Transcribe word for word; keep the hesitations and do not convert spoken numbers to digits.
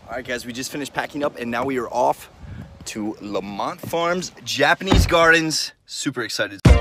All right, guys, we just finished packing up, and now we are off to Lauxmont Farms, Japanese Gardens. Super excited.